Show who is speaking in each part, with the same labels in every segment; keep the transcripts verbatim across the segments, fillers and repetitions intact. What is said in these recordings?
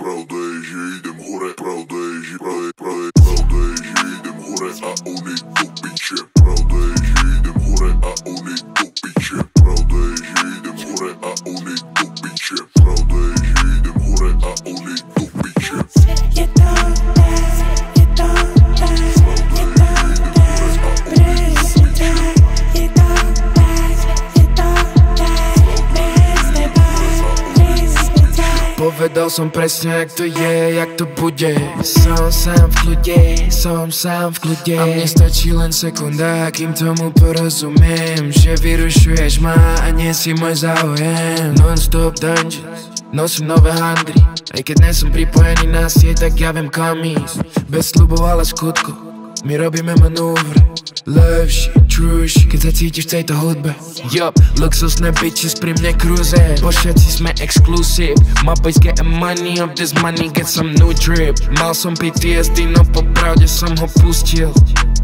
Speaker 1: Pravda je, že idem hore, pravda je, že pravda, pravda, pravda je, že idem hore a oni do piče. Pravda je, že idem hore a oni do piče. Pravda je, že idem hore a oni do piče. Pravda je, že idem hore a oni do piče.
Speaker 2: Je to tak, je to tak, je to tak, presne tak. Je to tak, je to tak, bez teba, presne tak.
Speaker 3: Povedal som presne, jak to je, jak to bude. Som sám v kľude, som sám v kľude. A mne stačí len sekunda, kým tomu porozumiem, že vyrušuješ ma a nie si môj záujem. Non-stop dungeons, nosím nové handry. Aj keď nie som pripojený na sieť, tak ja viem kam ísť. Bez sľubov, ale skutku my robíme manúvre. Love shit, true shit, keď sa cítiš v tejto hudbe. Yup, luxusné bitches pri mne cruise. Bo všetci sme exclusive. My boys getting money, of this money get some new drip. Mal som P T S D, no popravde som ho pustil.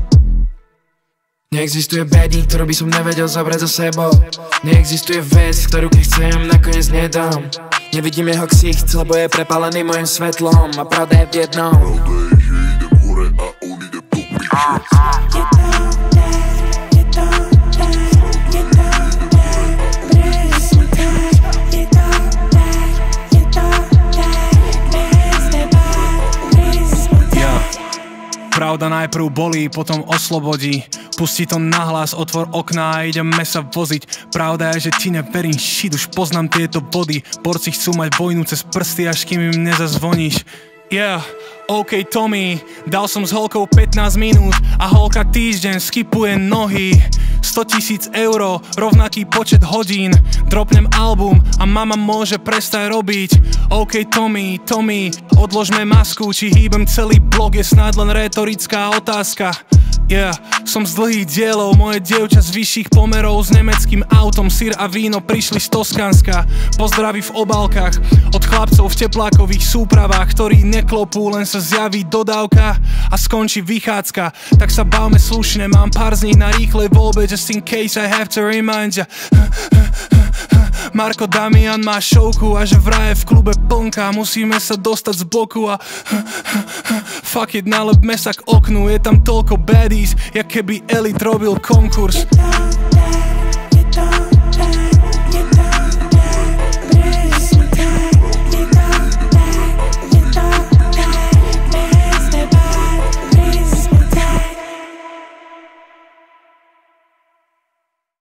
Speaker 3: Neexistuje baddie, ktorú by som nevedel zabrať za sebou. Neexistuje vec, ktorú keď chcem, nakoniec nedám. Nevidím jeho ksicht, lebo je prepálený mojim svetlom. A pravda je v jednom.
Speaker 1: Pravda je, že idem hore a on ide do piče.
Speaker 2: Je to tak, je to tak, je to tak, presne tak. Je to tak, je to tak, bez teba, presne tak.
Speaker 4: Pravda najprv bolí, potom oslobodí. Pusti to nahlas, otvor okná a ideme sa voziť. Pravda je, že ti neverím shit, už poznám tieto body. Borci chcú mať vojnu cez prsty, až kým im nezazvoníš. Yeah, OK Tommy, dal som s holkou pätnásť minút a holka týždeň skipuje nohy. stotisíc eur, rovnaký počet hodín. Dropnem album a mama môže prestať robiť. OK Tommy, Tommy, odložme masku, či hýbem celý blog, je snáď len retorická otázka. Yeah, som z dlhých dielov, moje dievča z vyšších pomerov s nemeckým autom, syr a víno prišli z Toskánska. Pozdraví v obálkach od chlapcov v teplákových súpravách, ktorí neklopú, len sa zjaví dodávka a skončí vychádzka. Tak sa bavme slušne, mám pár z nich na rýchlej voľbe, just in case I have to remind ya. Marko Damian má šovku a že vraj v klube plnka, musíme sa dostať z boku a fuck it, nalepme sa k oknu, je tam toľko baddies, jak keby Elite robil konkurs.
Speaker 2: Je to